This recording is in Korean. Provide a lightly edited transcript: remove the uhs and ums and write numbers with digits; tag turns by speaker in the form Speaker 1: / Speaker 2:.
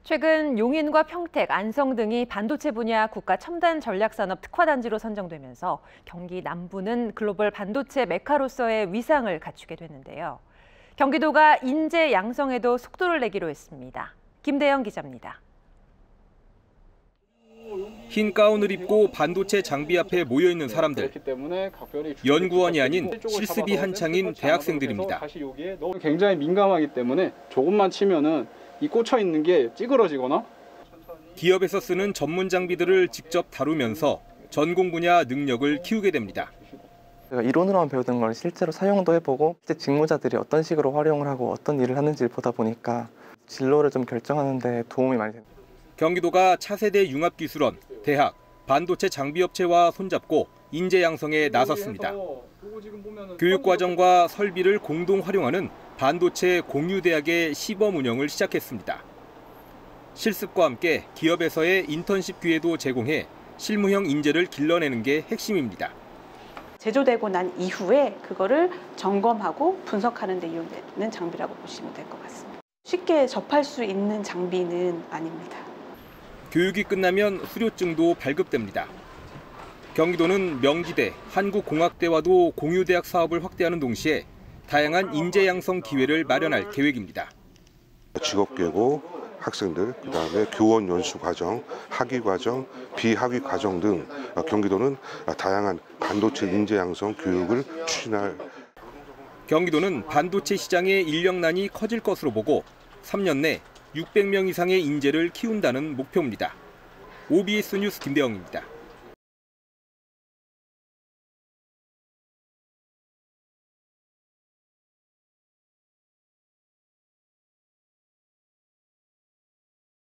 Speaker 1: 최근 용인과 평택, 안성 등이 반도체 분야 국가 첨단 전략산업 특화단지로 선정되면서 경기 남부는 글로벌 반도체 메카로서의 위상을 갖추게 됐는데요. 경기도가 인재 양성에도 속도를 내기로 했습니다. 김대영 기자입니다.
Speaker 2: 흰 가운을 입고 반도체 장비 앞에 모여 있는 사람들. 연구원이 아닌 실습이 한창인 대학생들입니다.
Speaker 3: 굉장히 민감하기 때문에 조금만 치면은 이 꽂혀 있는 게 찌그러지거나.
Speaker 2: 기업에서 쓰는 전문 장비들을 직접 다루면서 전공 분야 능력을 키우게 됩니다.
Speaker 4: 제가 이론으로만 배우던 걸 실제로 사용도 해보고 실제 직무자들이 어떤 식으로 활용을 하고 어떤 일을 하는지를 보다 보니까 진로를 좀 결정하는 데 도움이 많이 됩니다.
Speaker 2: 경기도가 차세대 융합기술원, 대학, 반도체 장비업체와 손잡고 인재 양성에 나섰습니다. 교육과정과 설비를 공동 활용하는 반도체 공유대학의 시범 운영을 시작했습니다. 실습과 함께 기업에서의 인턴십 기회도 제공해 실무형 인재를 길러내는 게 핵심입니다.
Speaker 5: 제조되고 난 이후에 그거를 점검하고 분석하는 데 이용되는 장비라고 보시면 될 것 같습니다. 쉽게 접할 수 있는 장비는 아닙니다.
Speaker 2: 교육이 끝나면 수료증도 발급됩니다. 경기도는 명지대, 한국공학대와도 공유대학 사업을 확대하는 동시에 다양한 인재 양성 기회를 마련할 계획입니다.
Speaker 6: 직업계고 학생들, 그다음에 교원 연수 과정, 학위 과정, 비학위 과정 등 경기도는 다양한 반도체 인재 양성 교육을 추진할.
Speaker 2: 경기도는 반도체 시장의 인력난이 커질 것으로 보고 3년 내 600명 이상의 인재를 키운다는 목표입니다. OBS 뉴스 김대영입니다.